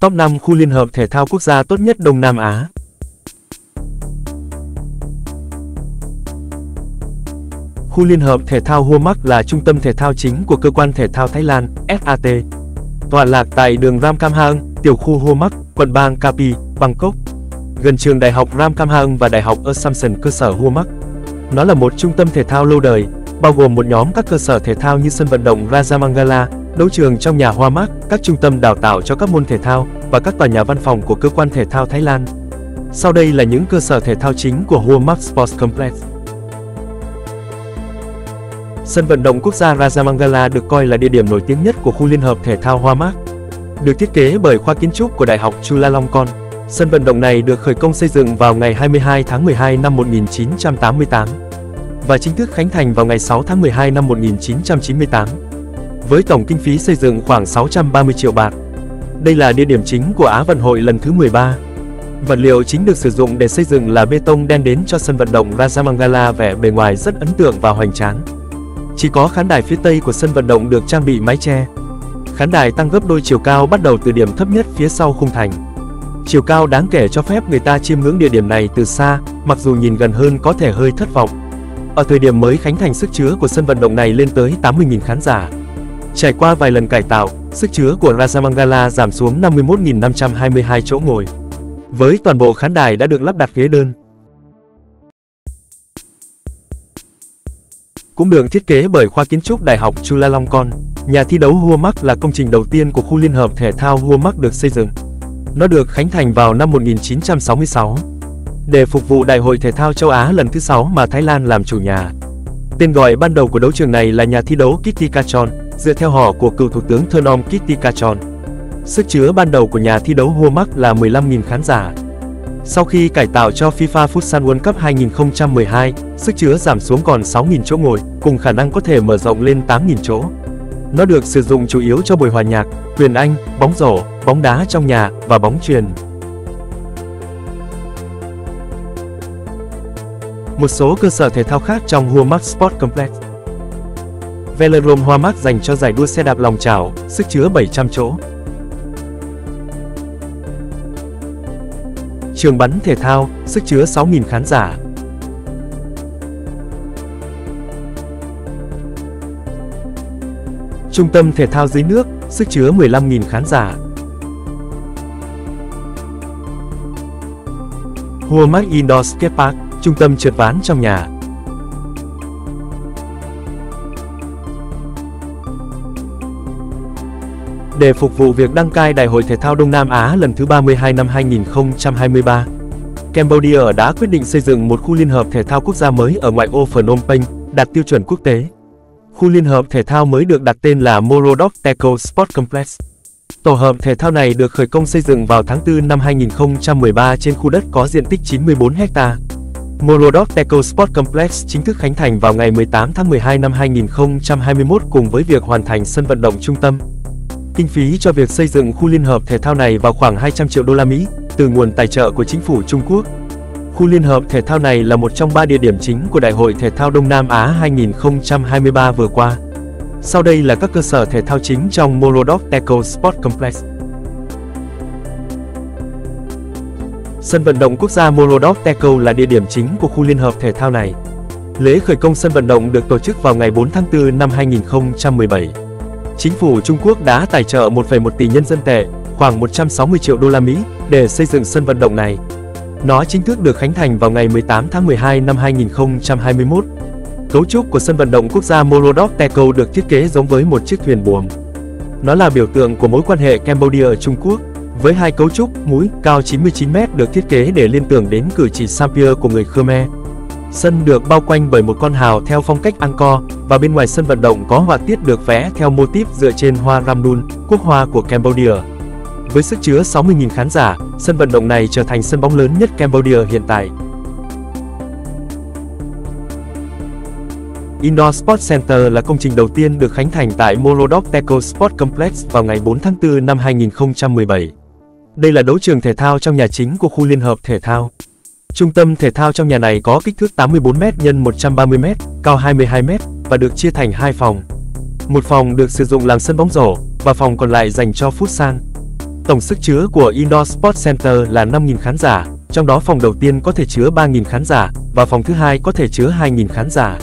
Top 5 khu liên hợp thể thao quốc gia tốt nhất Đông Nam Á. Khu liên hợp thể thao Hua Mak là trung tâm thể thao chính của cơ quan thể thao Thái Lan, SAT. Tọa lạc tại đường Ramkhamhaeng, tiểu khu Hua Mak, quận Bang Kapi, Bangkok, gần trường Đại học Ramkhamhaeng và Đại học Assumption cơ sở Hua Mak. Nó là một trung tâm thể thao lâu đời, bao gồm một nhóm các cơ sở thể thao như sân vận động Rajamangala, đấu trường trong nhà Hua Mak, các trung tâm đào tạo cho các môn thể thao và các tòa nhà văn phòng của cơ quan thể thao Thái Lan. Sau đây là những cơ sở thể thao chính của Hua Mak Sports Complex. Sân vận động quốc gia Rajamangala được coi là địa điểm nổi tiếng nhất của khu liên hợp thể thao Hua Mak. Được thiết kế bởi khoa kiến trúc của Đại học Chulalongkorn, sân vận động này được khởi công xây dựng vào ngày 22 tháng 12 năm 1988 và chính thức khánh thành vào ngày 6 tháng 12 năm 1998. Với tổng kinh phí xây dựng khoảng 630 triệu baht. Đây là địa điểm chính của Á vận hội lần thứ 13. Vật liệu chính được sử dụng để xây dựng là bê tông đen đến cho sân vận động Rajamangala vẻ bề ngoài rất ấn tượng và hoành tráng. Chỉ có khán đài phía tây của sân vận động được trang bị mái che. Khán đài tăng gấp đôi chiều cao bắt đầu từ điểm thấp nhất phía sau khung thành. Chiều cao đáng kể cho phép người ta chiêm ngưỡng địa điểm này từ xa, mặc dù nhìn gần hơn có thể hơi thất vọng. Ở thời điểm mới khánh thành, sức chứa của sân vận động này lên tới 80.000 khán giả. Trải qua vài lần cải tạo, sức chứa của Rajamangala giảm xuống 51.522 chỗ ngồi. Với toàn bộ khán đài đã được lắp đặt ghế đơn. Cũng được thiết kế bởi khoa kiến trúc Đại học Chulalongkorn, nhà thi đấu Hua Mak là công trình đầu tiên của khu liên hợp thể thao Hua Mak được xây dựng. Nó được khánh thành vào năm 1966 để phục vụ Đại hội thể thao châu Á lần thứ 6 mà Thái Lan làm chủ nhà. Tên gọi ban đầu của đấu trường này là nhà thi đấu Kittikachon, dựa theo họ của cựu thủ tướng Thurnom Kittikachon. Sức chứa ban đầu của nhà thi đấu Hua Mak là 15.000 khán giả. Sau khi cải tạo cho FIFA Futsal World Cup 2012, sức chứa giảm xuống còn 6.000 chỗ ngồi, cùng khả năng có thể mở rộng lên 8.000 chỗ. Nó được sử dụng chủ yếu cho buổi hòa nhạc, huyền Anh, bóng rổ, bóng đá trong nhà và bóng chuyền. Một số cơ sở thể thao khác trong Hua Mak Sports Complex. Velodrome Hua Mak dành cho giải đua xe đạp lòng chảo, sức chứa 700 chỗ. Trường bắn thể thao, sức chứa 6.000 khán giả. Trung tâm thể thao dưới nước, sức chứa 15.000 khán giả. Hua Mak Indoor Skate Park, trung tâm trượt ván trong nhà. Để phục vụ việc đăng cai Đại hội Thể thao Đông Nam Á lần thứ 32 năm 2023, Cambodia đã quyết định xây dựng một khu liên hợp thể thao quốc gia mới ở ngoại ô Phnom Penh, đạt tiêu chuẩn quốc tế. Khu liên hợp thể thao mới được đặt tên là Morodok Techo Sports Complex. Tổ hợp thể thao này được khởi công xây dựng vào tháng 4 năm 2013 trên khu đất có diện tích 94 ha. Morodok Techo Sports Complex chính thức khánh thành vào ngày 18 tháng 12 năm 2021 cùng với việc hoàn thành sân vận động trung tâm. Kinh phí cho việc xây dựng khu liên hợp thể thao này vào khoảng 200 triệu đô la Mỹ từ nguồn tài trợ của chính phủ Trung Quốc. Khu liên hợp thể thao này là một trong 3 địa điểm chính của Đại hội Thể thao Đông Nam Á 2023 vừa qua. Sau đây là các cơ sở thể thao chính trong Morodok Techo Sports Complex. Sân vận động quốc gia Morodok Techo là địa điểm chính của khu liên hợp thể thao này. Lễ khởi công sân vận động được tổ chức vào ngày 4 tháng 4 năm 2017. Chính phủ Trung Quốc đã tài trợ 1,1 tỷ nhân dân tệ, khoảng 160 triệu đô la Mỹ, để xây dựng sân vận động này. Nó chính thức được khánh thành vào ngày 18 tháng 12 năm 2021. Cấu trúc của sân vận động quốc gia Morodok Techo được thiết kế giống với một chiếc thuyền buồm. Nó là biểu tượng của mối quan hệ Cambodia-Trung Quốc, với hai cấu trúc mũi cao 99 m được thiết kế để liên tưởng đến cử chỉ Sampia của người Khmer. Sân được bao quanh bởi một con hào theo phong cách Angkor, và bên ngoài sân vận động có họa tiết được vẽ theo mô típ dựa trên hoa Ramdun, quốc hoa của Cambodia. Với sức chứa 60.000 khán giả, sân vận động này trở thành sân bóng lớn nhất Cambodia hiện tại. Indoor Sports Center là công trình đầu tiên được khánh thành tại Morodok Techo Sports Complex vào ngày 4 tháng 4 năm 2017. Đây là đấu trường thể thao trong nhà chính của khu liên hợp thể thao. Trung tâm thể thao trong nhà này có kích thước 84 m x 130 m, cao 22 m và được chia thành 2 phòng. Một phòng được sử dụng làm sân bóng rổ và phòng còn lại dành cho futsal. Tổng sức chứa của Indoor Sports Center là 5.000 khán giả, trong đó phòng đầu tiên có thể chứa 3.000 khán giả, và phòng thứ hai có thể chứa 2.000 khán giả.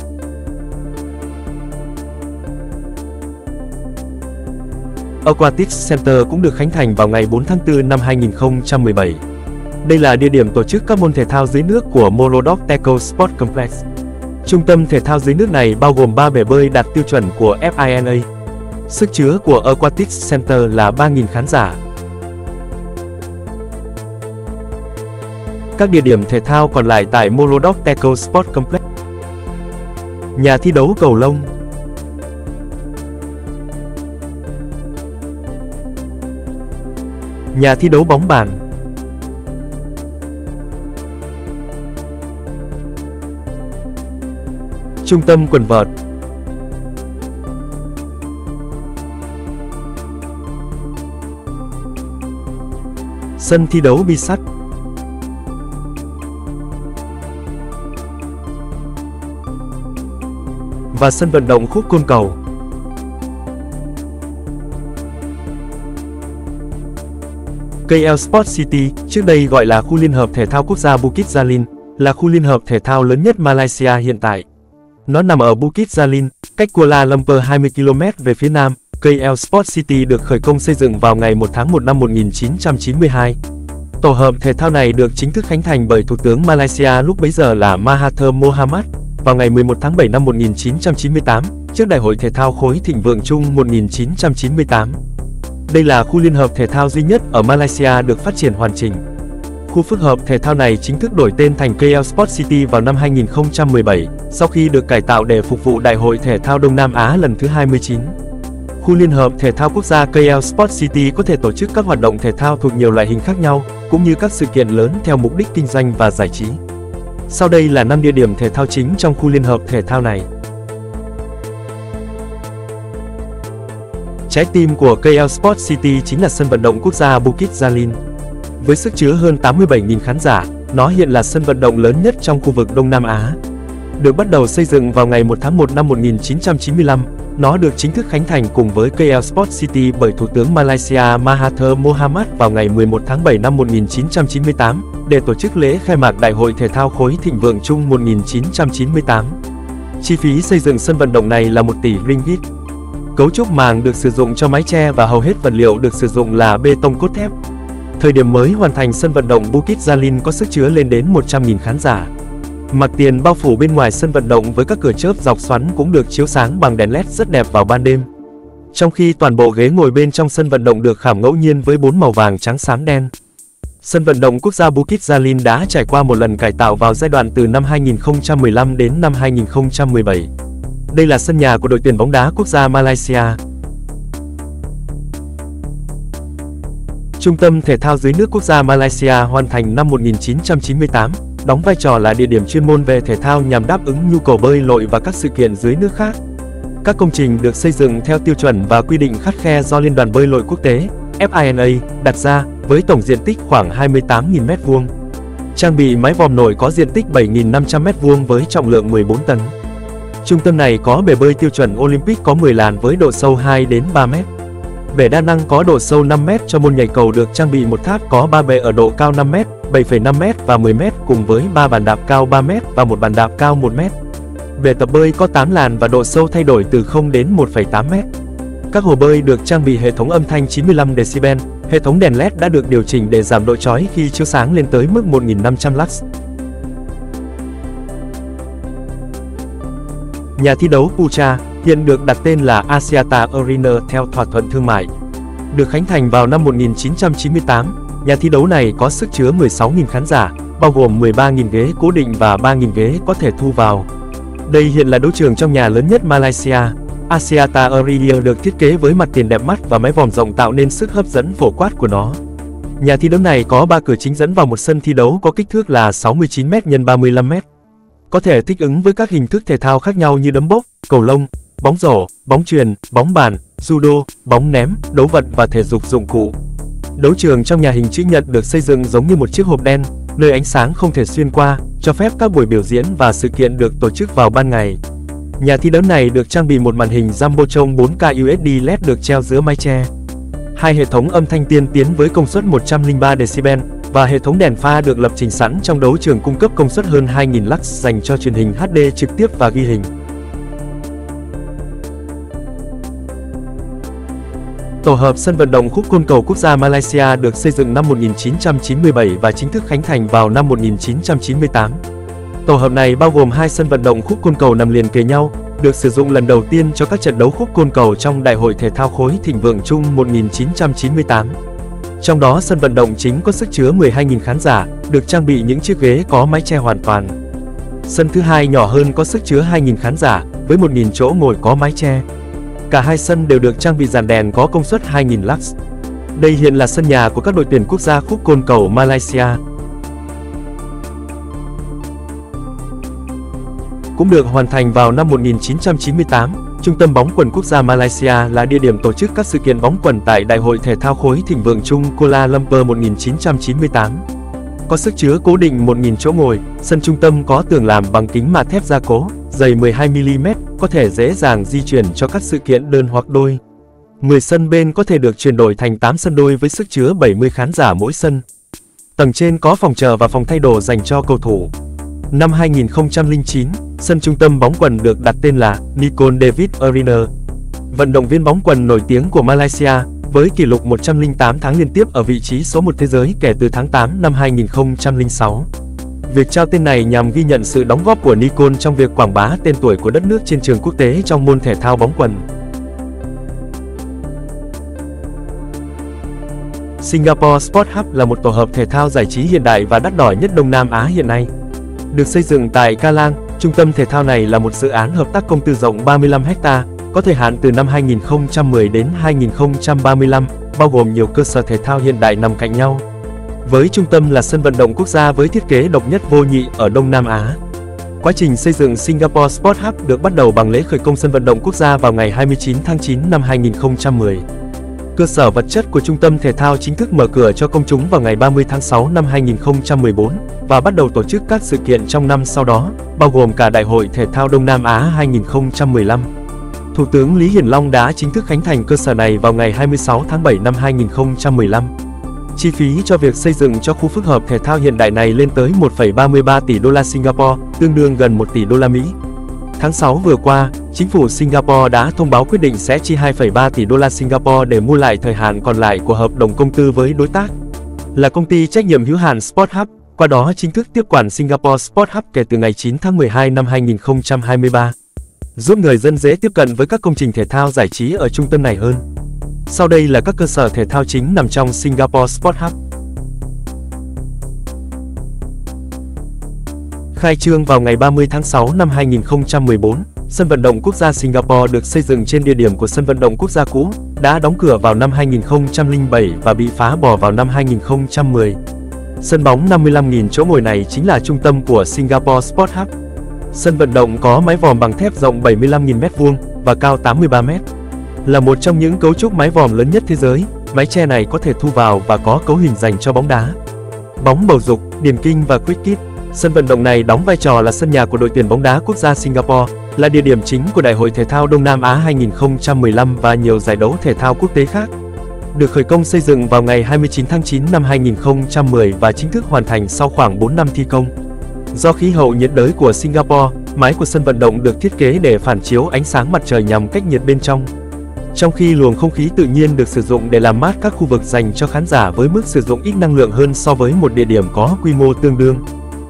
Aquatics Center cũng được khánh thành vào ngày 4 tháng 4 năm 2017. Đây là địa điểm tổ chức các môn thể thao dưới nước của Morodok Techo Sport Complex. Trung tâm thể thao dưới nước này bao gồm 3 bể bơi đạt tiêu chuẩn của FINA. Sức chứa của Aquatics Center là 3.000 khán giả. Các địa điểm thể thao còn lại tại Morodok Techo Sport Complex: nhà thi đấu cầu lông, nhà thi đấu bóng bàn, trung tâm quần vợt, sân thi đấu bi sắt, và sân vận động khúc côn cầu. KL Sports City, trước đây gọi là khu liên hợp thể thao quốc gia Bukit Jalil, là khu liên hợp thể thao lớn nhất Malaysia hiện tại. Nó nằm ở Bukit Jalil, cách Kuala Lumpur 20 km về phía nam. KL Sports City được khởi công xây dựng vào ngày 1 tháng 1 năm 1992. Tổ hợp thể thao này được chính thức khánh thành bởi Thủ tướng Malaysia lúc bấy giờ là Mahathir Mohamad vào ngày 11 tháng 7 năm 1998, trước Đại hội Thể thao Khối Thịnh Vượng Chung 1998. Đây là khu liên hợp thể thao duy nhất ở Malaysia được phát triển hoàn chỉnh. Khu phức hợp thể thao này chính thức đổi tên thành KL Sports City vào năm 2017, sau khi được cải tạo để phục vụ Đại hội Thể thao Đông Nam Á lần thứ 29. Khu liên hợp thể thao quốc gia KL Sports City có thể tổ chức các hoạt động thể thao thuộc nhiều loại hình khác nhau, cũng như các sự kiện lớn theo mục đích kinh doanh và giải trí. Sau đây là 5 địa điểm thể thao chính trong khu liên hợp thể thao này. Trái tim của KL Sports City chính là sân vận động quốc gia Bukit Jalil. Với sức chứa hơn 87.000 khán giả, nó hiện là sân vận động lớn nhất trong khu vực Đông Nam Á. Được bắt đầu xây dựng vào ngày 1 tháng 1 năm 1995, nó được chính thức khánh thành cùng với KL Sports City bởi Thủ tướng Malaysia Mahathir Mohamad vào ngày 11 tháng 7 năm 1998, để tổ chức lễ khai mạc Đại hội Thể thao Khối Thịnh Vượng Chung 1998. Chi phí xây dựng sân vận động này là 1 tỷ ringgit. Cấu trúc màng được sử dụng cho mái che và hầu hết vật liệu được sử dụng là bê tông cốt thép. Thời điểm mới hoàn thành sân vận động Bukit Jalil có sức chứa lên đến 100.000 khán giả. Mặt tiền bao phủ bên ngoài sân vận động với các cửa chớp dọc xoắn cũng được chiếu sáng bằng đèn LED rất đẹp vào ban đêm. Trong khi toàn bộ ghế ngồi bên trong sân vận động được khảm ngẫu nhiên với 4 màu vàng, trắng, xám, đen. Sân vận động quốc gia Bukit Jalil đã trải qua một lần cải tạo vào giai đoạn từ năm 2015 đến năm 2017. Đây là sân nhà của đội tuyển bóng đá quốc gia Malaysia. Trung tâm thể thao dưới nước quốc gia Malaysia hoàn thành năm 1998, đóng vai trò là địa điểm chuyên môn về thể thao nhằm đáp ứng nhu cầu bơi lội và các sự kiện dưới nước khác. Các công trình được xây dựng theo tiêu chuẩn và quy định khắt khe do Liên đoàn bơi lội quốc tế FINA đặt ra, với tổng diện tích khoảng 28.000 m². Trang bị mái vòm nổi có diện tích 7.500 m² với trọng lượng 14 tấn. Trung tâm này có bể bơi tiêu chuẩn Olympic có 10 làn với độ sâu 2 đến 3 m. Bể đa năng có độ sâu 5 m cho môn nhảy cầu được trang bị một tháp có 3 bệ ở độ cao 5 m, 7,5 m và 10 m cùng với 3 bàn đạp cao 3 m và một bàn đạp cao 1 m. Bể tập bơi có 8 làn và độ sâu thay đổi từ 0 đến 1,8 m. Các hồ bơi được trang bị hệ thống âm thanh 95 decibel, hệ thống đèn LED đã được điều chỉnh để giảm độ chói khi chiếu sáng lên tới mức 1.500 lux. Nhà thi đấu Pucha hiện được đặt tên là Axiata Arena theo thỏa thuận thương mại. Được khánh thành vào năm 1998, nhà thi đấu này có sức chứa 16.000 khán giả, bao gồm 13.000 ghế cố định và 3.000 ghế có thể thu vào. Đây hiện là đấu trường trong nhà lớn nhất Malaysia. Axiata Arena được thiết kế với mặt tiền đẹp mắt và mái vòm rộng tạo nên sức hấp dẫn phổ quát của nó. Nhà thi đấu này có 3 cửa chính dẫn vào một sân thi đấu có kích thước là 69 m x 35 m. Có thể thích ứng với các hình thức thể thao khác nhau như đấm bốc, cầu lông, bóng rổ, bóng chuyền, bóng bàn, judo, bóng ném, đấu vật và thể dục dụng cụ. Đấu trường trong nhà hình chữ nhật được xây dựng giống như một chiếc hộp đen, nơi ánh sáng không thể xuyên qua, cho phép các buổi biểu diễn và sự kiện được tổ chức vào ban ngày. Nhà thi đấu này được trang bị một màn hình Jumbotron 4K UHD LED được treo giữa mái che. Hai hệ thống âm thanh tiên tiến với công suất 103 decibel và hệ thống đèn pha được lập trình sẵn trong đấu trường cung cấp công suất hơn 2000 lux dành cho truyền hình HD trực tiếp và ghi hình. Tổ hợp sân vận động Khúc Côn Cầu Quốc gia Malaysia được xây dựng năm 1997 và chính thức khánh thành vào năm 1998. Tổ hợp này bao gồm hai sân vận động Khúc Côn Cầu nằm liền kề nhau, được sử dụng lần đầu tiên cho các trận đấu khúc côn cầu trong Đại hội Thể thao khối Thịnh Vượng Chung 1998. Trong đó sân vận động chính có sức chứa 12.000 khán giả, được trang bị những chiếc ghế có mái che hoàn toàn. Sân thứ hai nhỏ hơn có sức chứa 2.000 khán giả, với 1.000 chỗ ngồi có mái che. Cả hai sân đều được trang bị dàn đèn có công suất 2.000 lux. Đây hiện là sân nhà của các đội tuyển quốc gia khúc côn cầu Malaysia. Cũng được hoàn thành vào năm 1998, Trung tâm bóng quần quốc gia Malaysia là địa điểm tổ chức các sự kiện bóng quần tại Đại hội Thể thao khối Thịnh Vượng Chung Kuala Lumpur 1998. Có sức chứa cố định 1.000 chỗ ngồi, sân trung tâm có tường làm bằng kính mạ thép gia cố, dày 12mm, có thể dễ dàng di chuyển cho các sự kiện đơn hoặc đôi. 10 sân bên có thể được chuyển đổi thành 8 sân đôi với sức chứa 70 khán giả mỗi sân. Tầng trên có phòng chờ và phòng thay đồ dành cho cầu thủ. Năm 2009, sân trung tâm bóng quần được đặt tên là Nicol David Arena. Vận động viên bóng quần nổi tiếng của Malaysia, với kỷ lục 108 tháng liên tiếp ở vị trí số 1 thế giới kể từ tháng 8 năm 2006. Việc trao tên này nhằm ghi nhận sự đóng góp của Nicol trong việc quảng bá tên tuổi của đất nước trên trường quốc tế trong môn thể thao bóng quần. Singapore Sport Hub là một tổ hợp thể thao giải trí hiện đại và đắt đỏ nhất Đông Nam Á hiện nay. Được xây dựng tại Kallang, trung tâm thể thao này là một dự án hợp tác công tư rộng 35 ha, có thời hạn từ năm 2010 đến 2035, bao gồm nhiều cơ sở thể thao hiện đại nằm cạnh nhau. Với trung tâm là sân vận động quốc gia với thiết kế độc nhất vô nhị ở Đông Nam Á. Quá trình xây dựng Singapore Sport Hub được bắt đầu bằng lễ khởi công sân vận động quốc gia vào ngày 29 tháng 9 năm 2010. Cơ sở vật chất của trung tâm thể thao chính thức mở cửa cho công chúng vào ngày 30 tháng 6 năm 2014 và bắt đầu tổ chức các sự kiện trong năm sau đó, bao gồm cả Đại hội Thể thao Đông Nam Á 2015. Thủ tướng Lý Hiển Long đã chính thức khánh thành cơ sở này vào ngày 26 tháng 7 năm 2015. Chi phí cho việc xây dựng cho khu phức hợp thể thao hiện đại này lên tới 1,33 tỷ đô la Singapore, tương đương gần 1 tỷ đô la Mỹ. Tháng 6 vừa qua, chính phủ Singapore đã thông báo quyết định sẽ chi 2,3 tỷ đô la Singapore để mua lại thời hạn còn lại của hợp đồng công tư với đối tác, là công ty trách nhiệm hữu hạn Sport Hub, qua đó chính thức tiếp quản Singapore Sport Hub kể từ ngày 9 tháng 12 năm 2023, giúp người dân dễ tiếp cận với các công trình thể thao giải trí ở trung tâm này hơn. Sau đây là các cơ sở thể thao chính nằm trong Singapore Sport Hub. Khai trương vào ngày 30 tháng 6 năm 2014, sân vận động quốc gia Singapore được xây dựng trên địa điểm của sân vận động quốc gia cũ, đã đóng cửa vào năm 2007 và bị phá bỏ vào năm 2010. Sân bóng 55.000 chỗ ngồi này chính là trung tâm của Singapore Sport Hub. Sân vận động có mái vòm bằng thép rộng 75.000 m² và cao 83 m. Là một trong những cấu trúc mái vòm lớn nhất thế giới, mái che này có thể thu vào và có cấu hình dành cho bóng đá, bóng bầu dục, điền kinh và cricket. Sân vận động này đóng vai trò là sân nhà của đội tuyển bóng đá quốc gia Singapore, là địa điểm chính của Đại hội Thể thao Đông Nam Á 2015 và nhiều giải đấu thể thao quốc tế khác. Được khởi công xây dựng vào ngày 29 tháng 9 năm 2010 và chính thức hoàn thành sau khoảng 4 năm thi công. Do khí hậu nhiệt đới của Singapore, mái của sân vận động được thiết kế để phản chiếu ánh sáng mặt trời nhằm cách nhiệt bên trong. Trong khi luồng không khí tự nhiên được sử dụng để làm mát các khu vực dành cho khán giả với mức sử dụng ít năng lượng hơn so với một địa điểm có quy mô tương đương.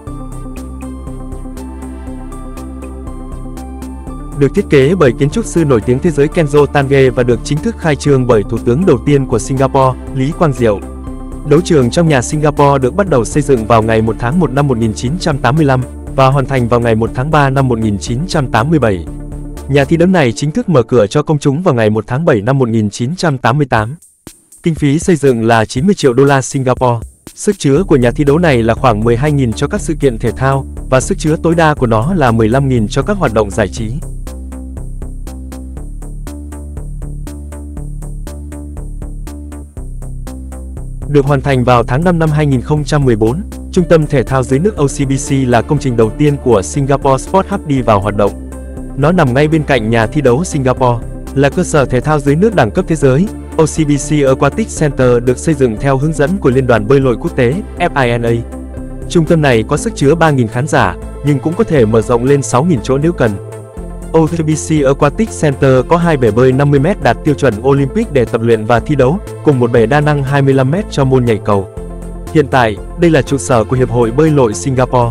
Được thiết kế bởi kiến trúc sư nổi tiếng thế giới Kenzo Tange và được chính thức khai trương bởi Thủ tướng đầu tiên của Singapore, Lý Quang Diệu. Đấu trường trong nhà Singapore được bắt đầu xây dựng vào ngày 1 tháng 1 năm 1985 và hoàn thành vào ngày 1 tháng 3 năm 1987. Nhà thi đấu này chính thức mở cửa cho công chúng vào ngày 1 tháng 7 năm 1988. Kinh phí xây dựng là 90 triệu đô la Singapore. Sức chứa của nhà thi đấu này là khoảng 12.000 cho các sự kiện thể thao, và sức chứa tối đa của nó là 15.000 cho các hoạt động giải trí. Được hoàn thành vào tháng 5 năm 2014, Trung tâm Thể thao dưới nước OCBC là công trình đầu tiên của Singapore Sport Hub đi vào hoạt động. Nó nằm ngay bên cạnh nhà thi đấu Singapore, là cơ sở thể thao dưới nước đẳng cấp thế giới, OCBC Aquatic Center được xây dựng theo hướng dẫn của Liên đoàn Bơi lội Quốc tế, FINA. Trung tâm này có sức chứa 3.000 khán giả, nhưng cũng có thể mở rộng lên 6.000 chỗ nếu cần. OCBC Aquatic Center có 2 bể bơi 50m đạt tiêu chuẩn Olympic để tập luyện và thi đấu, cùng một bể đa năng 25m cho môn nhảy cầu. Hiện tại, đây là trụ sở của Hiệp hội Bơi lội Singapore.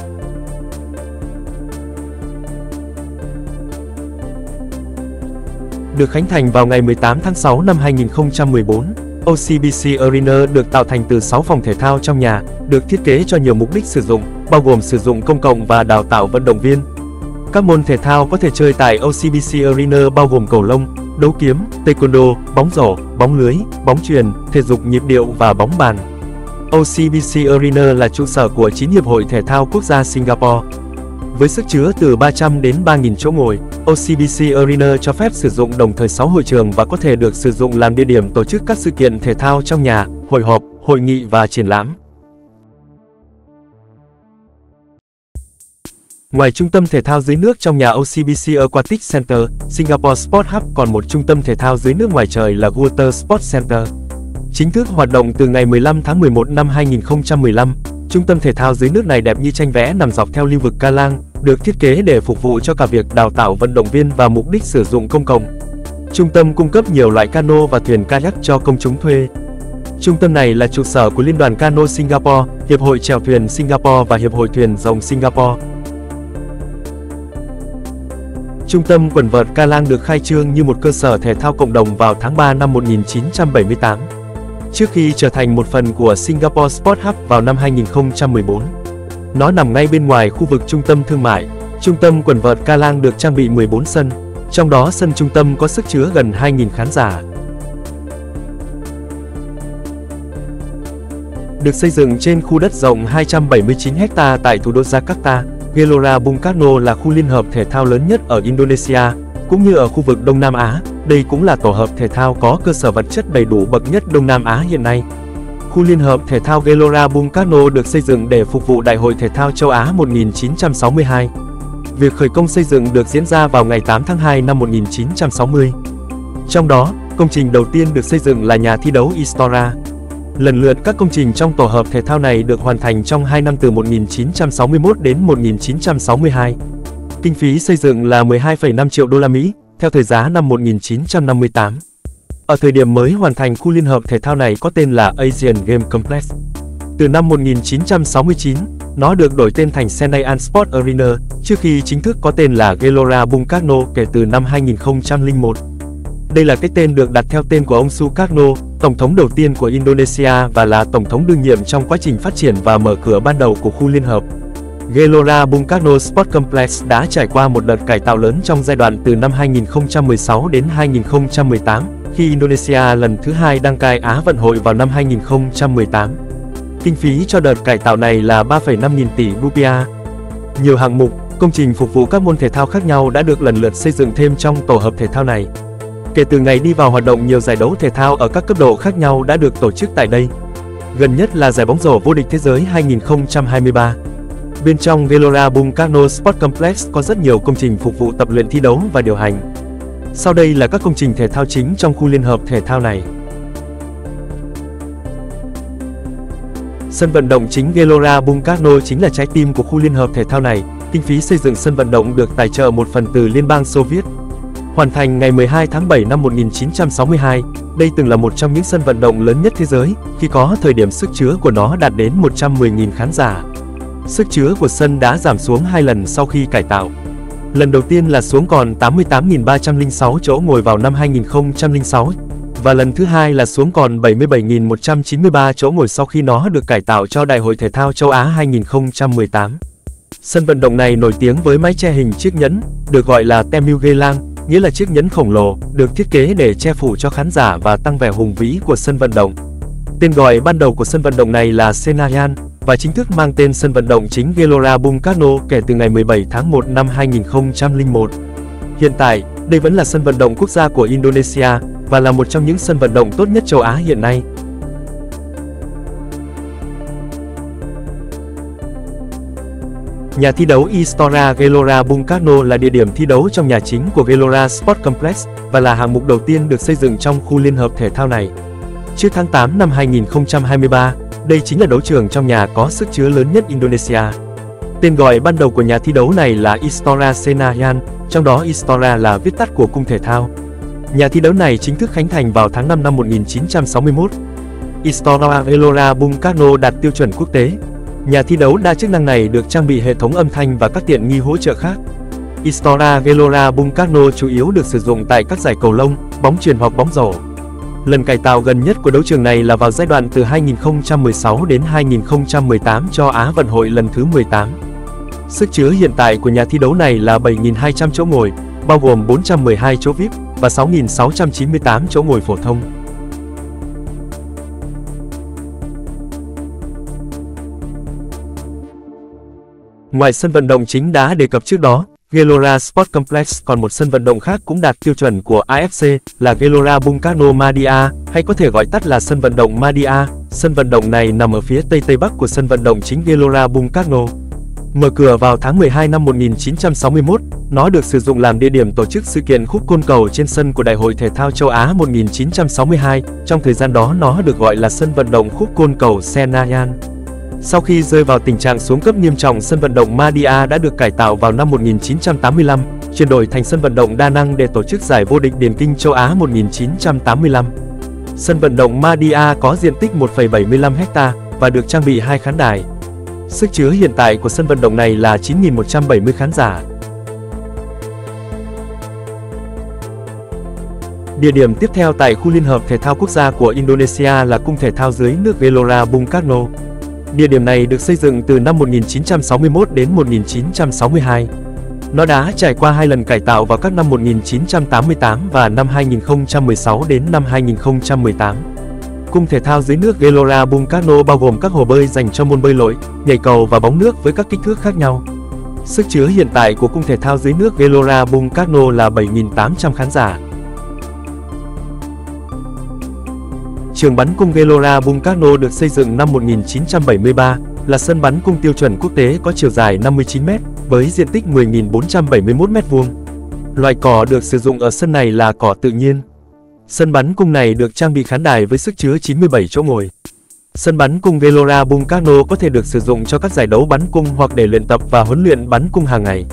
Được khánh thành vào ngày 18 tháng 6 năm 2014, OCBC Arena được tạo thành từ 6 phòng thể thao trong nhà, được thiết kế cho nhiều mục đích sử dụng, bao gồm sử dụng công cộng và đào tạo vận động viên. Các môn thể thao có thể chơi tại OCBC Arena bao gồm cầu lông, đấu kiếm, taekwondo, bóng rổ, bóng lưới, bóng chuyền, thể dục nhịp điệu và bóng bàn. OCBC Arena là trụ sở của 9 hiệp hội thể thao quốc gia Singapore. Với sức chứa từ 300 đến 3.000 chỗ ngồi, OCBC Arena cho phép sử dụng đồng thời 6 hội trường và có thể được sử dụng làm địa điểm tổ chức các sự kiện thể thao trong nhà, hội họp, hội nghị và triển lãm. Ngoài trung tâm thể thao dưới nước trong nhà OCBC Aquatic Center, Singapore Sport Hub còn một trung tâm thể thao dưới nước ngoài trời là Water Sports Center. Chính thức hoạt động từ ngày 15 tháng 11 năm 2015, trung tâm thể thao dưới nước này đẹp như tranh vẽ nằm dọc theo lưu vực Ca Lang, được thiết kế để phục vụ cho cả việc đào tạo vận động viên và mục đích sử dụng công cộng. Trung tâm cung cấp nhiều loại cano và thuyền kayak cho công chúng thuê. Trung tâm này là trụ sở của Liên đoàn Cano Singapore, Hiệp hội Chèo thuyền Singapore và Hiệp hội Thuyền rồng Singapore. Trung tâm quần vợt Ca Lang được khai trương như một cơ sở thể thao cộng đồng vào tháng 3 năm 1978. Trước khi trở thành một phần của Singapore Sport Hub vào năm 2014. Nó nằm ngay bên ngoài khu vực trung tâm thương mại. Trung tâm quần vợt Ca Lang được trang bị 14 sân, trong đó sân trung tâm có sức chứa gần 2.000 khán giả. Được xây dựng trên khu đất rộng 279 ha tại thủ đô Jakarta, Gelora Bung Karno là khu liên hợp thể thao lớn nhất ở Indonesia, cũng như ở khu vực Đông Nam Á. Đây cũng là tổ hợp thể thao có cơ sở vật chất đầy đủ bậc nhất Đông Nam Á hiện nay. Khu liên hợp thể thao Gelora Bung Karno được xây dựng để phục vụ Đại hội Thể thao châu Á 1962. Việc khởi công xây dựng được diễn ra vào ngày 8 tháng 2 năm 1960. Trong đó, công trình đầu tiên được xây dựng là nhà thi đấu Istora. Lần lượt các công trình trong tổ hợp thể thao này được hoàn thành trong 2 năm từ 1961 đến 1962. Kinh phí xây dựng là 12,5 triệu đô la Mỹ, theo thời giá năm 1958. Ở thời điểm mới hoàn thành, khu liên hợp thể thao này có tên là Asian Game Complex. Từ năm 1969, nó được đổi tên thành Senayan Sport Arena, trước khi chính thức có tên là Gelora Bung Karno kể từ năm 2001. Đây là cái tên được đặt theo tên của ông Sukarno, tổng thống đầu tiên của Indonesia và là tổng thống đương nhiệm trong quá trình phát triển và mở cửa ban đầu của khu liên hợp. Gelora Bung Karno Sport Complex đã trải qua một đợt cải tạo lớn trong giai đoạn từ năm 2016 đến 2018, khi Indonesia lần thứ hai đăng cai Á vận hội vào năm 2018. Kinh phí cho đợt cải tạo này là 3,5 nghìn tỷ rupiah. Nhiều hạng mục, công trình phục vụ các môn thể thao khác nhau đã được lần lượt xây dựng thêm trong tổ hợp thể thao này. Kể từ ngày đi vào hoạt động, nhiều giải đấu thể thao ở các cấp độ khác nhau đã được tổ chức tại đây. Gần nhất là giải bóng rổ vô địch thế giới 2023. Bên trong Gelora Bung Karno Sport Complex có rất nhiều công trình phục vụ tập luyện, thi đấu và điều hành. Sau đây là các công trình thể thao chính trong khu liên hợp thể thao này. Sân vận động chính Gelora Bung Karno chính là trái tim của khu liên hợp thể thao này. Kinh phí xây dựng sân vận động được tài trợ một phần từ Liên bang Xô Viết. Hoàn thành ngày 12 tháng 7 năm 1962, đây từng là một trong những sân vận động lớn nhất thế giới, khi có thời điểm sức chứa của nó đạt đến 110.000 khán giả. Sức chứa của sân đã giảm xuống 2 lần sau khi cải tạo. Lần đầu tiên là xuống còn 88.306 chỗ ngồi vào năm 2006, và lần thứ hai là xuống còn 77.193 chỗ ngồi sau khi nó được cải tạo cho Đại hội Thể thao châu Á 2018. Sân vận động này nổi tiếng với mái che hình chiếc nhẫn, được gọi là Temugelang, nghĩa là chiếc nhẫn khổng lồ, được thiết kế để che phủ cho khán giả và tăng vẻ hùng vĩ của sân vận động. Tên gọi ban đầu của sân vận động này là Senayan, và chính thức mang tên sân vận động chính Gelora Bung Karno kể từ ngày 17 tháng 1 năm 2001. Hiện tại, đây vẫn là sân vận động quốc gia của Indonesia, và là một trong những sân vận động tốt nhất châu Á hiện nay. Nhà thi đấu Istora Gelora Bungkarno là địa điểm thi đấu trong nhà chính của Gelora Sport Complex và là hạng mục đầu tiên được xây dựng trong khu liên hợp thể thao này. Trước tháng 8 năm 2023, đây chính là đấu trường trong nhà có sức chứa lớn nhất Indonesia. Tên gọi ban đầu của nhà thi đấu này là Istora Senayan, trong đó Istora là viết tắt của cung thể thao. Nhà thi đấu này chính thức khánh thành vào tháng 5 năm 1961. Istora Gelora Bungkarno đạt tiêu chuẩn quốc tế. Nhà thi đấu đa chức năng này được trang bị hệ thống âm thanh và các tiện nghi hỗ trợ khác. Istora Gelora Bungkarno chủ yếu được sử dụng tại các giải cầu lông, bóng chuyền hoặc bóng rổ. Lần cải tạo gần nhất của đấu trường này là vào giai đoạn từ 2016 đến 2018 cho Á vận hội lần thứ 18. Sức chứa hiện tại của nhà thi đấu này là 7.200 chỗ ngồi, bao gồm 412 chỗ VIP và 6.698 chỗ ngồi phổ thông. Ngoài sân vận động chính đã đề cập trước đó, Gelora Sport Complex còn một sân vận động khác cũng đạt tiêu chuẩn của AFC là Gelora Bungkarno Madia, hay có thể gọi tắt là sân vận động Madia. Sân vận động này nằm ở phía tây bắc của sân vận động chính Gelora Bungkarno. Mở cửa vào tháng 12 năm 1961, nó được sử dụng làm địa điểm tổ chức sự kiện khúc côn cầu trên sân của Đại hội Thể thao Châu Á 1962, trong thời gian đó nó được gọi là sân vận động khúc côn cầu Senayan. Sau khi rơi vào tình trạng xuống cấp nghiêm trọng, sân vận động Madia đã được cải tạo vào năm 1985, chuyển đổi thành sân vận động đa năng để tổ chức giải vô địch điền kinh châu Á 1985. Sân vận động Madia có diện tích 1,75 ha và được trang bị 2 khán đài. Sức chứa hiện tại của sân vận động này là 9.170 khán giả. Địa điểm tiếp theo tại khu liên hợp thể thao quốc gia của Indonesia là cung thể thao dưới nước Gelora Bungkarno. Địa điểm này được xây dựng từ năm 1961 đến 1962. Nó đã trải qua 2 lần cải tạo vào các năm 1988 và năm 2016 đến năm 2018. Cung thể thao dưới nước Gelora Bungkarno bao gồm các hồ bơi dành cho môn bơi lội, nhảy cầu và bóng nước với các kích thước khác nhau. Sức chứa hiện tại của cung thể thao dưới nước Gelora Bungkarno là 7.800 khán giả. Trường bắn cung Gelora Bungkarno được xây dựng năm 1973, là sân bắn cung tiêu chuẩn quốc tế có chiều dài 59m, với diện tích 10.471 m². Loại cỏ được sử dụng ở sân này là cỏ tự nhiên. Sân bắn cung này được trang bị khán đài với sức chứa 97 chỗ ngồi. Sân bắn cung Gelora Bungkarno có thể được sử dụng cho các giải đấu bắn cung hoặc để luyện tập và huấn luyện bắn cung hàng ngày.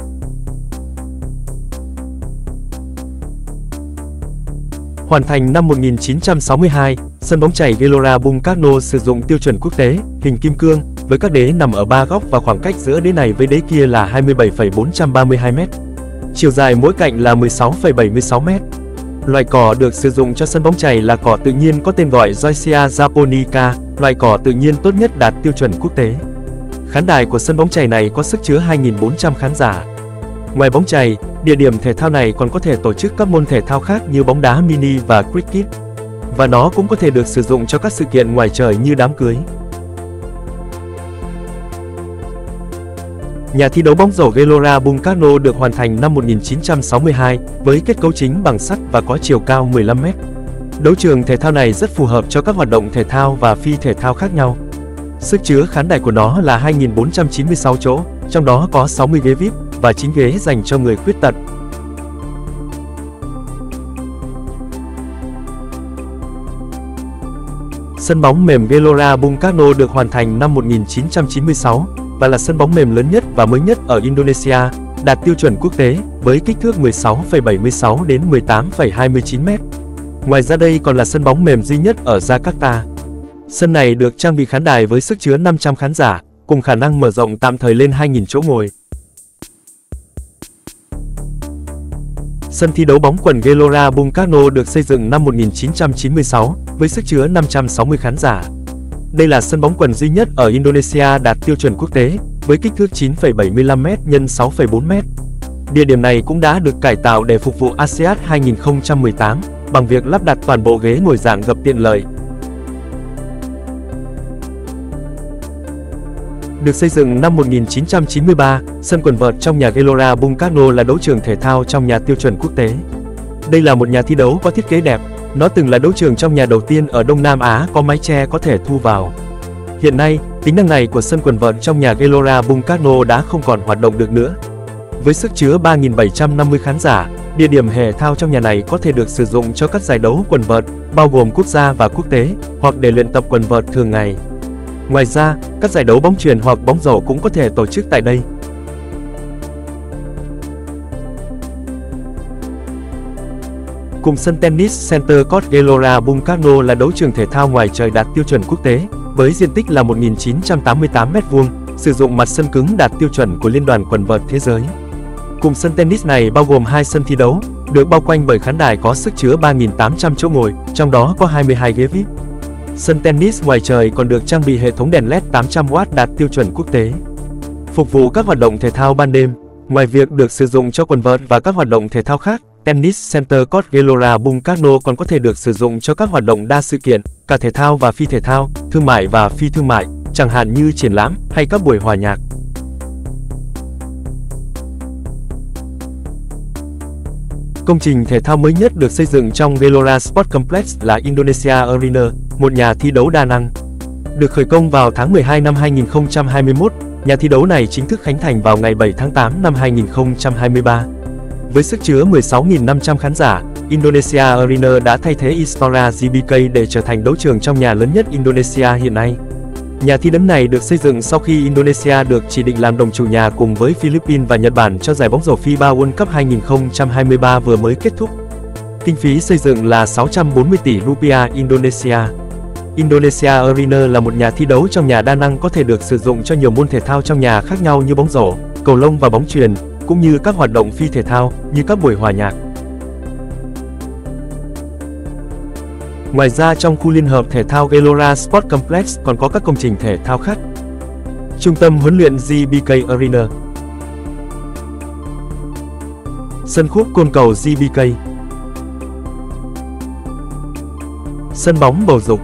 Hoàn thành năm 1962, sân bóng chày Gelora Bungkarno sử dụng tiêu chuẩn quốc tế, hình kim cương, với các đế nằm ở 3 góc và khoảng cách giữa đế này với đế kia là 27,432m. Chiều dài mỗi cạnh là 16,76m. Loại cỏ được sử dụng cho sân bóng chày là cỏ tự nhiên có tên gọi Zoysia japonica, loại cỏ tự nhiên tốt nhất đạt tiêu chuẩn quốc tế. Khán đài của sân bóng chày này có sức chứa 2.400 khán giả. Ngoài bóng chày, địa điểm thể thao này còn có thể tổ chức các môn thể thao khác như bóng đá mini và cricket. Và nó cũng có thể được sử dụng cho các sự kiện ngoài trời như đám cưới. Nhà thi đấu bóng rổ Gelora Bungkarno được hoàn thành năm 1962 với kết cấu chính bằng sắt và có chiều cao 15m. Đấu trường thể thao này rất phù hợp cho các hoạt động thể thao và phi thể thao khác nhau. Sức chứa khán đài của nó là 2.496 chỗ, trong đó có 60 ghế VIP và 9 ghế dành cho người khuyết tật. Sân bóng mềm Gelora Bungkarno được hoàn thành năm 1996 và là sân bóng mềm lớn nhất và mới nhất ở Indonesia, đạt tiêu chuẩn quốc tế với kích thước 16,76 đến 18,29m. Ngoài ra đây còn là sân bóng mềm duy nhất ở Jakarta. Sân này được trang bị khán đài với sức chứa 500 khán giả, cùng khả năng mở rộng tạm thời lên 2.000 chỗ ngồi. Sân thi đấu bóng quần Gelora Bungkarno được xây dựng năm 1996 với sức chứa 560 khán giả. Đây là sân bóng quần duy nhất ở Indonesia đạt tiêu chuẩn quốc tế với kích thước 9,75m x 6,4m. Địa điểm này cũng đã được cải tạo để phục vụ ASEAN 2018 bằng việc lắp đặt toàn bộ ghế ngồi dạng gập tiện lợi. Được xây dựng năm 1993, sân quần vợt trong nhà Gelora Bungkarno là đấu trường thể thao trong nhà tiêu chuẩn quốc tế. Đây là một nhà thi đấu có thiết kế đẹp, nó từng là đấu trường trong nhà đầu tiên ở Đông Nam Á có mái che có thể thu vào. Hiện nay, Tính năng này của sân quần vợt trong nhà Gelora Bungcarno đã không còn hoạt động được nữa. Với sức chứa 3.750 khán giả, địa điểm thể thao trong nhà này có thể được sử dụng cho các giải đấu quần vợt, bao gồm quốc gia và quốc tế, hoặc để luyện tập quần vợt thường ngày. Ngoài ra, các giải đấu bóng chuyền hoặc bóng rổ cũng có thể tổ chức tại đây. Cùng sân tennis Center Court Gelora Bungcarno là đấu trường thể thao ngoài trời đạt tiêu chuẩn quốc tế, với diện tích là 1.988 m², sử dụng mặt sân cứng đạt tiêu chuẩn của Liên đoàn Quần vợt Thế giới. Cùng sân tennis này bao gồm 2 sân thi đấu, được bao quanh bởi khán đài có sức chứa 3.800 chỗ ngồi, trong đó có 22 ghế VIP. Sân tennis ngoài trời còn được trang bị hệ thống đèn LED 800W đạt tiêu chuẩn quốc tế, phục vụ các hoạt động thể thao ban đêm. Ngoài việc được sử dụng cho quần vợt và các hoạt động thể thao khác, Tennis Center Court Gelora Bungcarno còn có thể được sử dụng cho các hoạt động đa sự kiện, cả thể thao và phi thể thao, thương mại và phi thương mại, chẳng hạn như triển lãm hay các buổi hòa nhạc. Công trình thể thao mới nhất được xây dựng trong Gelora Sport Complex là Indonesia Arena, một nhà thi đấu đa năng. Được khởi công vào tháng 12 năm 2021, nhà thi đấu này chính thức khánh thành vào ngày 7 tháng 8 năm 2023. Với sức chứa 16.500 khán giả, Indonesia Arena đã thay thế Istora GBK để trở thành đấu trường trong nhà lớn nhất Indonesia hiện nay. Nhà thi đấu này được xây dựng sau khi Indonesia được chỉ định làm đồng chủ nhà cùng với Philippines và Nhật Bản cho giải bóng rổ FIBA World Cup 2023 vừa mới kết thúc. Kinh phí xây dựng là 640 tỷ rupiah Indonesia. Indonesia Arena là một nhà thi đấu trong nhà đa năng có thể được sử dụng cho nhiều môn thể thao trong nhà khác nhau như bóng rổ, cầu lông và bóng chuyền, cũng như các hoạt động phi thể thao như các buổi hòa nhạc. Ngoài ra trong khu liên hợp thể thao Gelora Sport Complex còn có các công trình thể thao khác. Trung tâm huấn luyện GBK Arena, sân khúc côn cầu GBK, sân bóng bầu dục,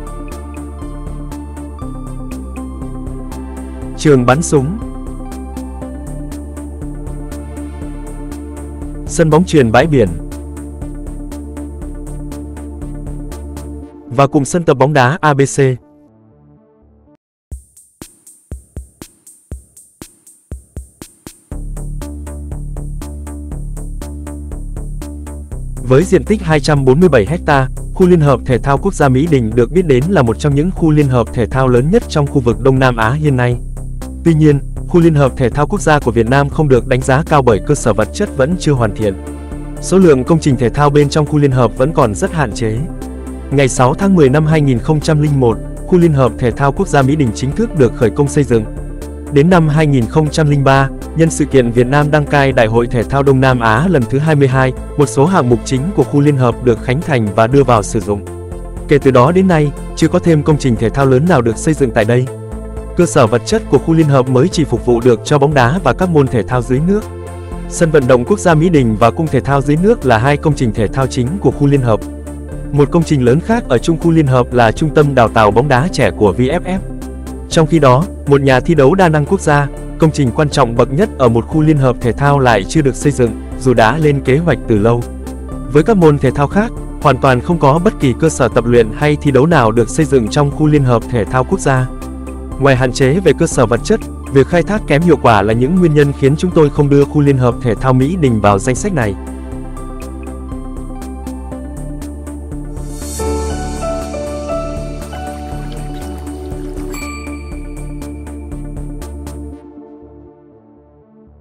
trường bắn súng, sân bóng chuyền bãi biển, và cùng sân tập bóng đá ABC. Với diện tích 247 ha, khu liên hợp thể thao quốc gia Mỹ Đình được biết đến là một trong những khu liên hợp thể thao lớn nhất trong khu vực Đông Nam Á hiện nay. Tuy nhiên, khu liên hợp thể thao quốc gia của Việt Nam không được đánh giá cao bởi cơ sở vật chất vẫn chưa hoàn thiện. Số lượng công trình thể thao bên trong khu liên hợp vẫn còn rất hạn chế. Ngày 6 tháng 10 năm 2001, khu liên hợp thể thao quốc gia Mỹ Đình chính thức được khởi công xây dựng. Đến năm 2003, nhân sự kiện Việt Nam đăng cai Đại hội Thể thao Đông Nam Á lần thứ 22, một số hạng mục chính của khu liên hợp được khánh thành và đưa vào sử dụng. Kể từ đó đến nay, chưa có thêm công trình thể thao lớn nào được xây dựng tại đây. Cơ sở vật chất của khu liên hợp mới chỉ phục vụ được cho bóng đá và các môn thể thao dưới nước. Sân vận động quốc gia Mỹ Đình và cung thể thao dưới nước là hai công trình thể thao chính của khu liên hợp. Một công trình lớn khác ở chung khu liên hợp là trung tâm đào tạo bóng đá trẻ của VFF. Trong khi đó, một nhà thi đấu đa năng quốc gia, công trình quan trọng bậc nhất ở một khu liên hợp thể thao lại chưa được xây dựng, dù đã lên kế hoạch từ lâu. Với các môn thể thao khác, hoàn toàn không có bất kỳ cơ sở tập luyện hay thi đấu nào được xây dựng trong khu liên hợp thể thao quốc gia. Ngoài hạn chế về cơ sở vật chất, việc khai thác kém hiệu quả là những nguyên nhân khiến chúng tôi không đưa khu liên hợp thể thao Mỹ Đình vào danh sách này.